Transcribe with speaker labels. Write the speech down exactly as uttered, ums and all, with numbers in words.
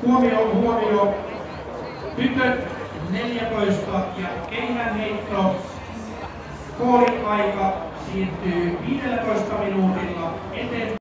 Speaker 1: Huomio, huomio. Tytöt neljätoista ja keihäänheitto. Kooliaika siirtyy viisitoista minuutilla eteenpäin.